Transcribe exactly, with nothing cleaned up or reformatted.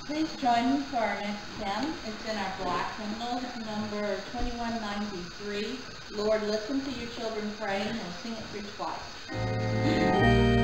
Please join me for our next hymn. It's in our black hymnal, number twenty-one ninety-three. Lord, listen to your children praying. We'll sing it through twice.